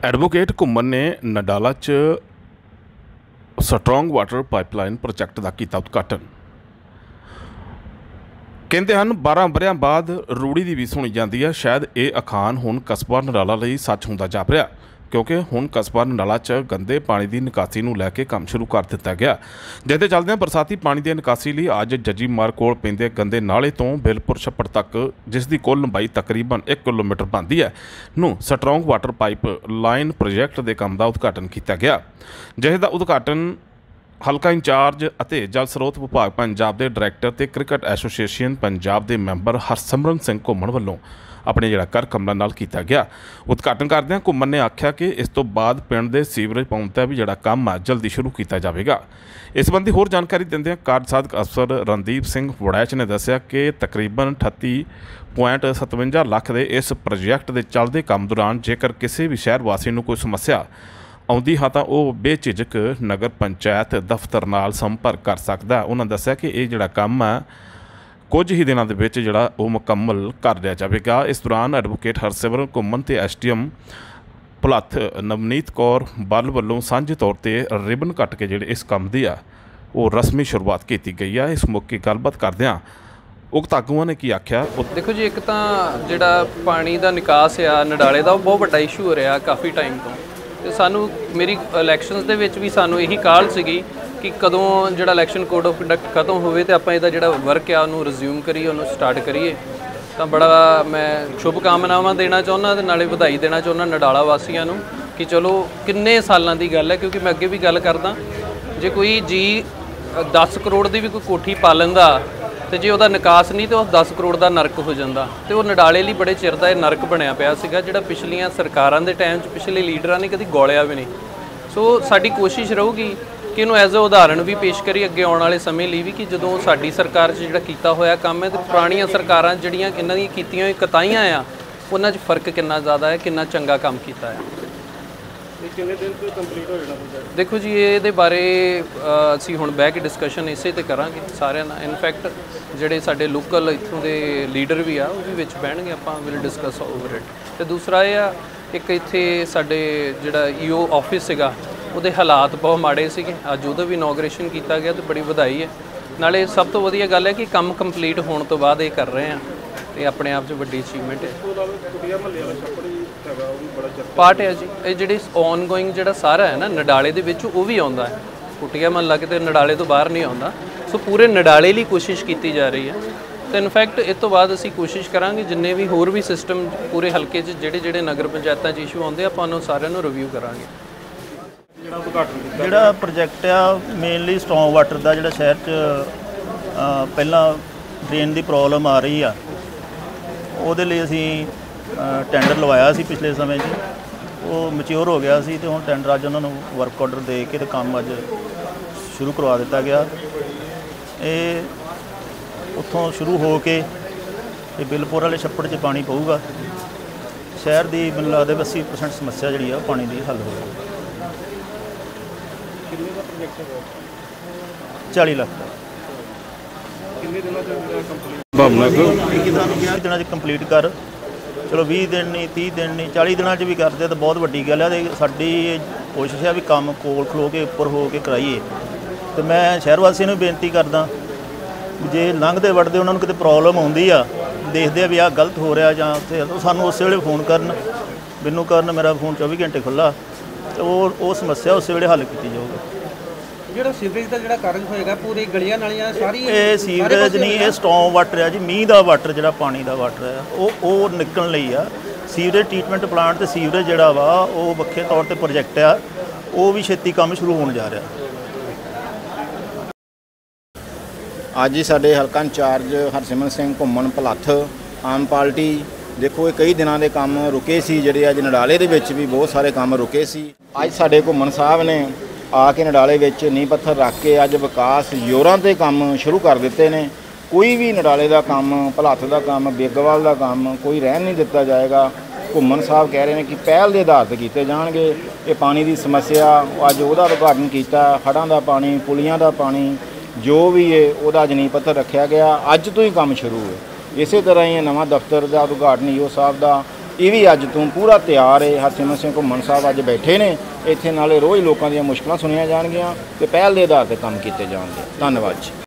Advocate Ghumman ने नडाला च strong water pipeline project का किया उद्घाटन। कहते हैं 12 वरियां बाद रूड़ी की भी सुनी जाती है। शायद ये अखान हुण कस्बा नडाला लई सच होंदा जाप रहा, क्योंकि हुण कस्बा नडाला च गंदे पानी की निकासी नूं लैके काम शुरू कर दिता गया, जिसदे चलदे बरसाती पानी की निकासी लई अज जजी मार कोल पैंदे गंदे नाले तो बिलपुर छप्पड़ तक, जिसकी कुल लंबाई तकरीबन 1 किलोमीटर बनती है, नूं strong water pipeline project के काम का उद्घाटन किया गया, जिसका उद्घाटन हल्का इंचार्ज अते जल स्रोत विभाग पंजाब के डायरैक्टर ते क्रिकेट एसोसीएशन पंजाब के मैंबर हरसिमरन सिंह घुम्मन वालों अपने जिहड़ा कर कमलों नाल किया गया। उद्घाटन करदे घुम्मन ने आख्या कि इस तो बाद पिंड के सीवरेज पाउण दा भी जिहड़ा काम है जल्दी शुरू किया जाएगा। इस संबंधी होर जानकारी दिंदे कार्ज साधक अफसर रणदीप सिंह वड़ैच ने दस्सिया कि तकरीबन 38.57 लाख के इस प्रोजैक्ट के चलते काम दौरान जेकर किसी भी शहर वासी को कोई समस्या आउंदी हाँ तो वह बेझिझक नगर पंचायत दफ्तर नाल संपर्क कर सकता। उन्होंने दस्सिया कि यह जिहड़ा काम है कुछ ही दिनों के विच जिहड़ा वो मुकम्मल कर लिया जाएगा। इस दौरान एडवोकेट हरसिमरन घुम्मन ते SDM भुलत्थ नवनीत कौर बल वालों सांझे तौर पर रिबन कट के जिहड़े इस काम की आ वो रस्मी शुरुआत की गई है। इस मौके गलबात करदिआं उक्त आगूआं ने की आख्या। देखो जी, एक तो जिहड़ा पानी का निकास आ नडाले का बहुत बड़ा इशू हो रहा काफ़ी टाइम तो सानू मेरी इलैक्शनस दे विच भी सानू यही काल सीगी कि कदों जिहड़ा इलैक्शन कोड ऑफ कंडक्ट खत्म होवे ते आपां इहदा जिहड़ा वर्क आ उहनूं रिज्यूम करिए, उहनूं स्टार्ट करिए। तो बड़ा मैं शुभकामनावां देना चाहुंदा ते नाले वधाई देना चाहुंदा नडाला वासियां नूं कि चलो किन्ने सालां दी गल है, क्योंकि मैं अगे भी गल करदा जे कोई जी 10 करोड़ की भी कोई कोठी पा लैंदा तो जे वह निकास नहीं तो 10 करोड़ का नरक हो जाता। तो वह नडाले लिए बड़े चिर का नरक बनया पाया सीगा, जिहड़ा पिछलियां सरकारां दे टाइम पिछले लीडरां ने कभी गौलिया भी नहीं। सो साडी कोशिश रहूगी कि इनू एज ए उदाहरण भी पेश करिए अगे आने वाले समय लिए भी कि जदों साडी सरकार जिहड़ा कीता होया काम है तो पुरानियां सरकारां जिहड़ियां इन्हां दी कीतियां कताईयां आ उन्हां 'च फर्क कितना ज़्यादा है, कितना चंगा काम कीता है। देखो जी, ये बारे असी हुण बह के डिस्कशन इसे ते करांगे सारिਆਂ ਨਾਲ। इनफैक्ट ਜਿਹੜੇ ਸਾਡੇ लोकल इत्थों के लीडर भी आ वो भी विच बहणगे, आपां विल डिस्कस ओवर इट। तो दूसरा ये आ एक इत्थे साडे जिहड़ा EO ऑफिस सीगा ਉਹਦੇ हालात बहुत माड़े सीगे, अज ਉਹਦਾ भी इनोग्रेशन किया गया तो बड़ी ਵਧਾਈ है। नाले सब तो वधिया गल है कि काम कंप्लीट होने तो बाद ये कर रहे हैं तो अपने आप च वड्डी अचीवमेंट है। पार्ट है जी ये जिहड़ी ऑन गोइंग जिहड़ा सारा है ना नडाले दे विच वो भी आउंदा है, कुटिया महल्ला किते नडाले तो बाहर नहीं आउंदा। सो पूरे नडाले लिए कोशिश की जा रही है। तो इनफैक्ट इस तो बाद असी कोशिश करांगे जिन्ने भी होर भी सिस्टम पूरे हल्के जिहड़े जिहड़े नगर पंचायतां च इशू आउंदे आपां उन्हां सारिਆਂ ਨੂੰ रिव्यू करांगे। ਜਿਹੜਾ ਪ੍ਰੋਜੈਕਟ ਆ ਮੇਨਲੀ ਸਟਰੋਂਗ ਵਾਟਰ ਦਾ ਜਿਹੜਾ ਸ਼ਹਿਰ 'ਚ ਪਹਿਲਾਂ ਡਰੇਨ ਦੀ ਪ੍ਰੋਬਲਮ ਆ ਰਹੀ ਆ, ਉਹਦੇ ਲਈ ਅਸੀਂ ਟੈਂਡਰ ਲਵਾਇਆ ਸੀ ਪਿਛਲੇ ਸਮੇਂ 'ਚ, ਉਹ ਮੈਚਿਓਰ ਹੋ ਗਿਆ ਸੀ ਤੇ ਹੁਣ ਟੈਂਡਰ ਅੱਜ ਉਹਨਾਂ ਨੂੰ ਵਰਕ ਆਰਡਰ ਦੇ ਕੇ ਤੇ ਕੰਮ ਅੱਜ ਸ਼ੁਰੂ ਕਰਵਾ ਦਿੱਤਾ ਗਿਆ। ਇਹ ਉੱਥੋਂ ਸ਼ੁਰੂ ਹੋ ਕੇ ਤੇ ਬਿਲਪੁਰ ਵਾਲੇ ਛੱਪੜ 'ਚ ਪਾਣੀ ਪਊਗਾ। ਸ਼ਹਿਰ ਦੀ ਮੈਨੂੰ ਲੱਗਦਾ 80% ਸਮੱਸਿਆ ਜਿਹੜੀ ਆ ਪਾਣੀ ਦੀ ਹੱਲ ਹੋ ਜਾਊਗੀ। 40 ਲੱਖ ਦਾ ਕਿੰਨੇ ਦਿਨਾਂ ਚ ਕੰਪਲੀਟ ਕਰ, ਚਲੋ 20 ਦਿਨ ਨਹੀਂ 30 ਦਿਨ ਨਹੀਂ 40 ਦਿਨਾਂ 'ਚ ਵੀ ਕਰਦੇ ਤਾਂ ਬਹੁਤ ਵੱਡੀ ਗੱਲ ਹੈ। ਤੇ ਸਾਡੀ ਕੋਸ਼ਿਸ਼ ਹੈ ਵੀ ਕੰਮ ਕੋਲ ਖਲੋ ਕੇ ਉੱਪਰ ਹੋ ਕੇ ਕਰਾਈਏ। ਤੇ ਮੈਂ ਸ਼ਹਿਰ ਵਾਸੀਆਂ ਨੂੰ ਬੇਨਤੀ ਕਰਦਾ ਜੇ ਲੰਘਦੇ ਵੜਦੇ ਉਹਨਾਂ ਨੂੰ ਕਿਤੇ ਪ੍ਰੋਬਲਮ ਆਉਂਦੀ ਆ, ਦੇਖਦੇ ਆ ਵੀ ਆਹ ਗਲਤ ਹੋ ਰਿਹਾ ਜਾਂ ਉੱਥੇ ਸਾਨੂੰ ਉਸੇ ਵੇਲੇ ਫੋਨ ਕਰਨ, ਮੈਨੂੰ ਕਰਨ, ਮੇਰਾ ਫੋਨ 24 ਘੰਟੇ ਖੁੱਲ੍ਹਾ ਤੇ ਉਹ ਸਮੱਸਿਆ ਉਸੇ ਵੇਲੇ ਹੱਲ ਕੀਤੀ ਜਾਊਗੀ। ਜਿਹੜਾ ਸੀਵਰੇਜ ਦਾ ਜਿਹੜਾ ਕਾਰਜ ਹੋਏਗਾ ਪੂਰੀ ਗਲੀਆਂ ਨਾਲੀਆਂ ਸਾਰੀ ਇਹ ਸੀਵਰੇਜ ਨਹੀਂ, ਇਹ ਸਟਰੋਂਗ ਵਾਟਰ ਆ ਜੀ, ਮੀਂਹ ਦਾ ਵਾਟਰ ਜਿਹੜਾ ਪਾਣੀ ਦਾ ਵਾਟਰ ਆ ਉਹ ਨਿਕਲਣ ਲਈ ਆ। ਸੀਵਰੇਜ ਟ੍ਰੀਟਮੈਂਟ ਪਲਾਂਟ ਤੇ ਸੀਵਰੇਜ ਜਿਹੜਾ ਵਾ ਉਹ ਵੱਖਰੇ ਤੌਰ ਤੇ ਪ੍ਰੋਜੈਕਟ ਆ, ਉਹ ਵੀ ਛੇਤੀ ਕੰਮ ਸ਼ੁਰੂ ਹੋਣ ਜਾ ਰਿਹਾ। ਅੱਜ ਹੀ ਸਾਡੇ ਹਲਕਾ ਇੰਚਾਰਜ ਹਰਸਿਮਰਨ ਸਿੰਘ ਘੁੰਮਣ ਭੁਲੱਥ ਆਮ ਪਾਰਟੀ ਦੇਖੋ ਇਹ ਕਈ ਦਿਨਾਂ ਦੇ ਕੰਮ ਰੁਕੇ ਸੀ, ਜਿਹੜੇ ਅੱਜ ਨਡਾਲੇ ਦੇ ਵਿੱਚ ਵੀ ਬਹੁਤ ਸਾਰੇ ਕੰਮ ਰੁਕੇ ਸੀ। ਅੱਜ ਸਾਡੇ ਘੁੰਮਣ ਸਾਹਿਬ ਨੇ ਆ ਕੇ ਨਡਾਲੇ ਵਿੱਚ ਨੀਂਹ ਪੱਥਰ ਰੱਖ ਕੇ ਅੱਜ ਵਿਕਾਸ ਜ਼ੋਰਾਂ 'ਤੇ ਕੰਮ ਸ਼ੁਰੂ ਕਰ ਦਿੱਤੇ ਨੇ। ਕੋਈ ਵੀ ਨਡਾਲੇ ਦਾ ਕੰਮ, ਭੁਲੱਥ ਦਾ ਕੰਮ, ਬੇਗਵਾਲ ਦਾ ਕੰਮ ਕੋਈ ਰਹਿਣ ਨਹੀਂ ਦਿੱਤਾ ਜਾਏਗਾ। ਘੁੰਮਣ ਸਾਹਿਬ ਕਹਿ ਰਹੇ ਨੇ ਕਿ ਪਹਿਲ ਦੇ ਆਧਾਰ 'ਤੇ ਕੀਤੇ ਜਾਣਗੇ। ਇਹ ਪਾਣੀ ਦੀ ਸਮੱਸਿਆ ਅੱਜ ਉਹਦਾ ਉਦਘਾਟਨ ਕੀਤਾ, ਹੜ੍ਹਾਂ ਦਾ ਪਾਣੀ, ਪੁਲੀਆਂ ਦਾ ਪਾਣੀ ਜੋ ਵੀ ਹੈ ਉਹਦਾ ਅੱਜ ਨੀਂਹ ਪੱਥਰ ਰੱਖਿਆ ਗਿਆ। ਅੱਜ ਤੋਂ ਹੀ ਕੰਮ ਸ਼ੁਰੂ ਹੈ। ਇਸੇ ਤਰ੍ਹਾਂ ਹੀ ਨਵਾਂ ਦਫ਼ਤਰ ਦਾ ਉਦਘਾਟਨ EO ਸਾਹਿਬ ਦਾ ਇਹ ਵੀ ਅੱਜ ਤੋਂ ਪੂਰਾ ਤਿਆਰ ਹੈ। ਹਰਸਿਮਰਤ ਸਿੰਘ ਘੁੰਮਣ ਸਾਹਿਬ ਅੱਜ ਬੈਠੇ ਨੇ ਇੱਥੇ, ਨਾਲੇ ਰੋਜ਼ ਲੋਕਾਂ ਦੀਆਂ ਮੁਸ਼ਕਲਾਂ ਸੁਣੀਆਂ ਜਾਣਗੀਆਂ ਤੇ ਪਹਿਲ ਦੇ ਆਧਾਰ ਤੇ ਕੰਮ ਕੀਤੇ ਜਾਣਗੇ। ਧੰਨਵਾਦ ਜੀ।